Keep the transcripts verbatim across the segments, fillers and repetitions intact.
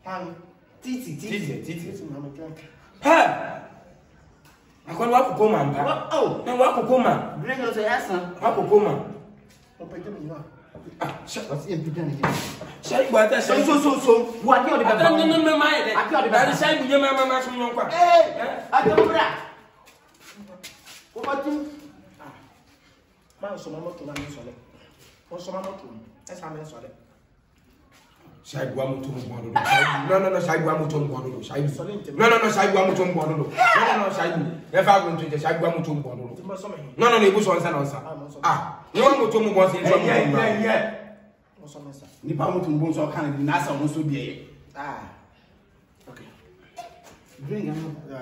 Pan. Titi, titi, titi. I'm a drink. Ha! I can't walk home, man. Oh, and walk home. drink us a Asem. Walk home. Open them, you know. Shut What's in pretending? Shut what I say. So, so, so. What you're the I don't know my head. I can't be shy with your mamma. Hey, I don't know that. What do you? Man, so much to me, sorry. What's some more to me? That's how I'm sorry. Shy Guamutum Bono. No, no, no, Shy Guamutum Bono. Shy. No, no, no, Shy Guamutum Bono. No, no, no, Shy. If I went to the Shy Guamutum Bono. No, no, it was on San. Ah, you want to move on? Yeah, yeah, yeah. What's on this? Nipamutum Bones or Canada, Nasa wants to be. Ah, okay. Drink.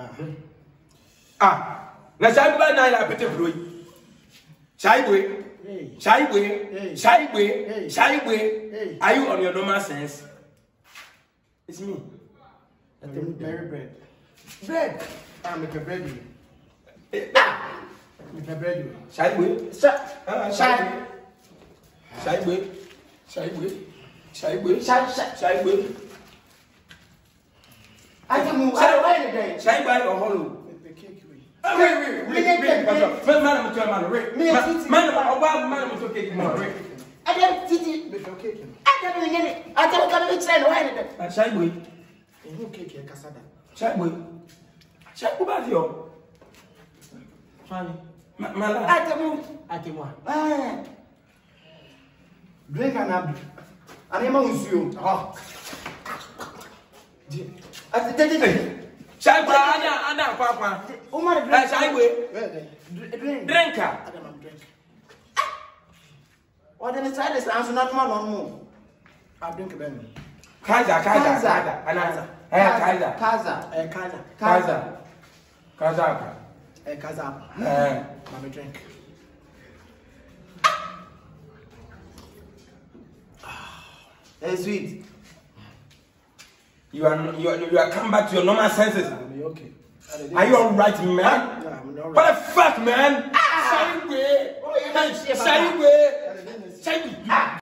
Ah, now Shy by night, I better brew. Shy way. Shy way, shy way, shy way. Are you on your normal sense? It's me. I think berry bread. Bread. I make a bread. Ah, make a bread. Shy way, shy, shy, shy way, shy way, shy way, shy, shy, shy way. I can move. I don't like it. Shy by or hollow. Wait, wait, wait, wait, wait, wait. Man, I'm man, wait. Man, man, man, man, I'm okay, man, wait. I don't Titi, make your cake. I don't get it. I don't come to tell why I shy boy. You cake and cassada. Shy boy. Shy boy, about you. Funny. Man, I can move. I can move. Ah. Drink and abdu. And I'm on you. Oh. I take it. Shy boy, I know, Papa. Oh, my God. Shy boy. Drinker. What then try this answer not more no more. I drink a ben. Kaza, Kaza, Kaza, Anaza. Eh, Kaza. Kaza, eh, Kaza. Kaza. Kaza. Eh, Kaza. Eh, let me drink. Eh, sweet. You are you are you are come back to your normal senses. I'm okay. Are you all right, man? Yeah, I'm all right. What the fuck, man? Ah! Shy way. Oh, yeah, Shy way. Shy way.